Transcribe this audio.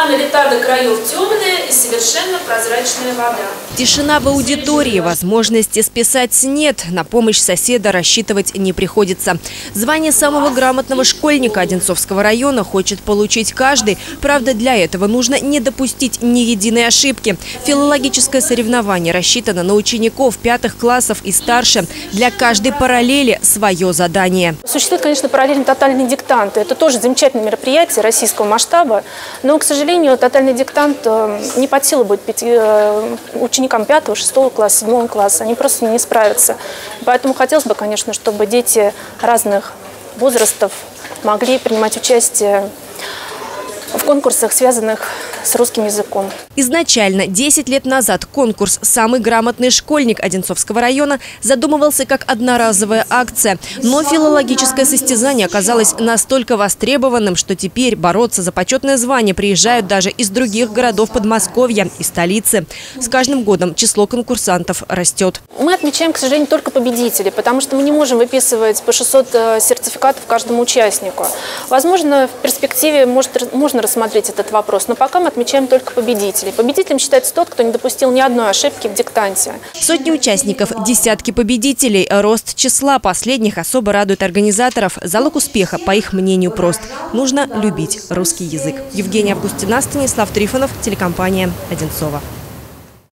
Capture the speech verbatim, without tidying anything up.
Она налита до краев темная и совершенно прозрачная вода. Тишина в аудитории, возможности списать нет. На помощь соседа рассчитывать не приходится. Звание самого грамотного школьника Одинцовского района хочет получить каждый. Правда, для этого нужно не допустить ни единой ошибки. Филологическое соревнование рассчитано на учеников пятых классов и старше. Для каждой параллели свое задание. Существует, конечно, параллельно тотальный диктант. Это тоже замечательное мероприятие российского масштаба. Но, к сожалению, тотальный диктант не под силу будет ученикам пятого, шестого класса, седьмого класса. Они просто не справятся. Поэтому хотелось бы, конечно, чтобы дети разных возрастов могли принимать участие в конкурсах, связанных с русским языком. Изначально, десять лет назад, конкурс «Самый грамотный школьник» Одинцовского района задумывался как одноразовая акция. Но филологическое состязание оказалось настолько востребованным, что теперь бороться за почетное звание приезжают даже из других городов Подмосковья и столицы. С каждым годом число конкурсантов растет. Мы отмечаем, к сожалению, только победителей, потому что мы не можем выписывать по шестьсот сертификатов каждому участнику. Возможно, в перспективе может, можно рассмотреть этот вопрос, но пока мы отмечаем только победителей. Победителем считается тот, кто не допустил ни одной ошибки в диктанте. Сотни участников, десятки победителей. Рост числа последних особо радует организаторов. Залог успеха, по их мнению, прост. Нужно любить русский язык. Евгения Августина, Станислав Трифонов, телекомпания «Одинцово».